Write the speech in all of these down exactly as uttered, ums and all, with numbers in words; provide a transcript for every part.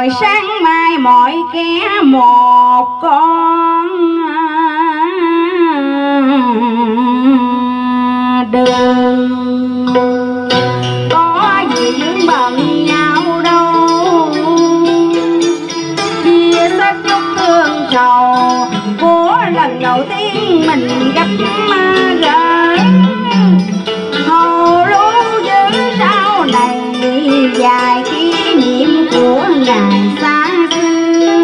rồi sáng mai mọi kẻ một con đường. Có gì vướng bận nhau đâu, chia sẻ chút thương sầu của lần đầu tiên mình gặp gỡ. Hầu lũ giữ sau này dài kỷ niệm của ngày xa xưa.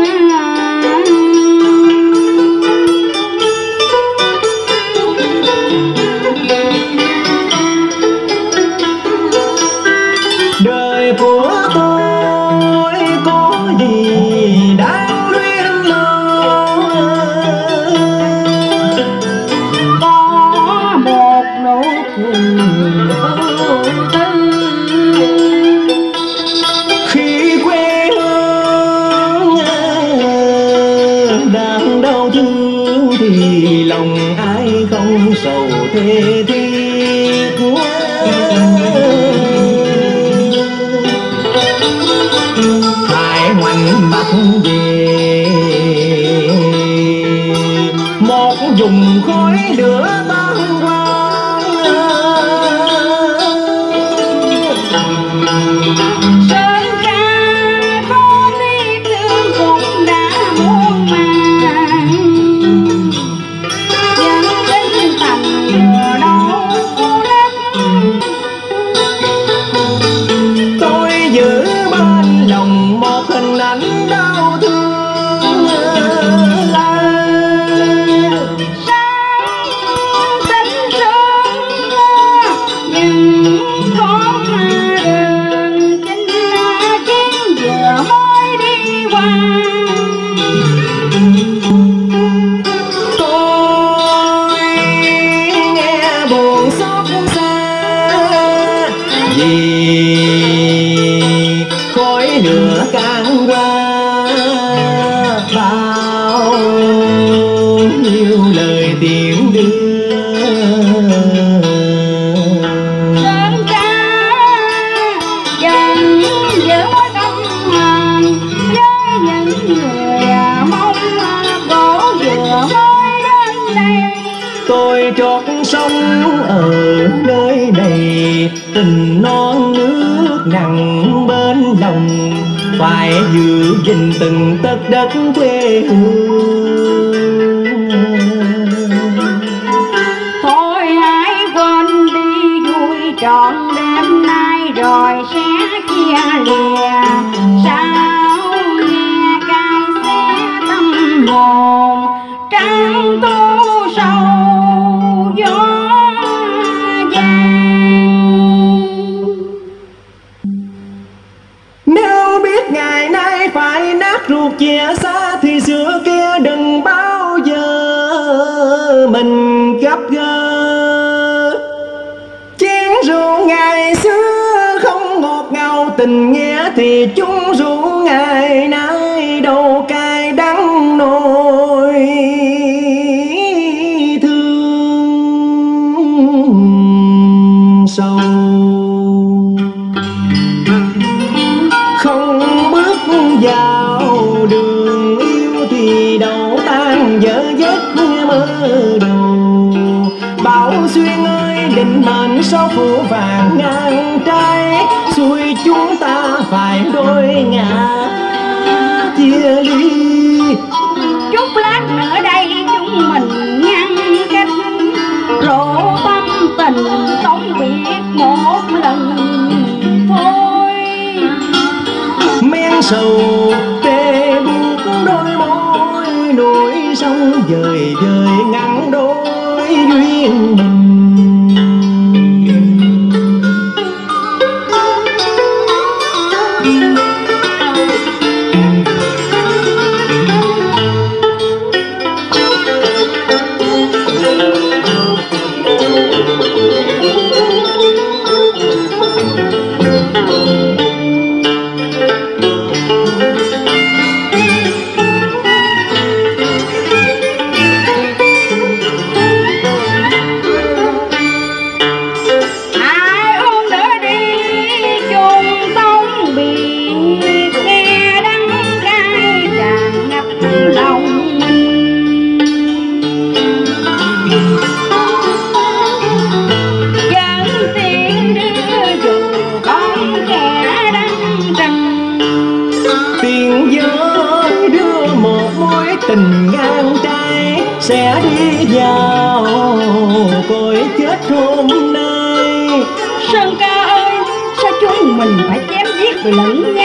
Đời của tôi có gì đáng luyến mơ, có một nụ cười ưu tư. khi quê hương đang đau thương thì lòng ai không sầu thê thiết. Phải ngoảnh mặt về một vùng khói lửa tan quang. Sơn ca có biết thương cũng đã muôn màng, vẫn đến tầm lừa đâu đất. Tôi giữ bên lòng một hình ảnh đau thương. Sáng tinh sương nhưng có hoa đường chính là chuyến vừa mới đi qua. Tôi nghe buồn xót xa vì khói lửa can qua bao nhiêu lời tiễn đưa. Sơn ca dần giữ mối tâm hồn với những người mong cổ vừa mới đến đây. Tôi trót sống ở nơi này, tình non nước nặng bên lòng, phải giữ gìn từng tấc đất quê hương. Thôi hãy quên đi vui trọn đêm nay rồi sẽ chia lìa. Sao nghe cay xé tâm hồn trắng tu sầu gió vàng. Nếu biết ngày nay phải nát ruột chia xa thì xưa kia đừng bao giờ mình gặp gỡ. Chén rượu ngày xưa không ngọt ngào tình nghĩa thì chung rượu ngày nay đâu cay đắng nỗi thương sâu. Không bước vào đường yêu thì đầu tan dở giấc mơ đầu. Bảo duyên ơi định mệnh số phủ vàng ngang trái, xuôi chúng ta phải đôi ngã chia ly. Chút lát nữa đây chúng mình ngăn cách, rộ tâm tình tổng biệt một lần thôi. Men sầu tê buốt đôi môi, nỗi sông dời dời ngăn đôi duyên mình. Sơn ca ơi, sao chúng mình phải chém giết rồi lẫn nhau?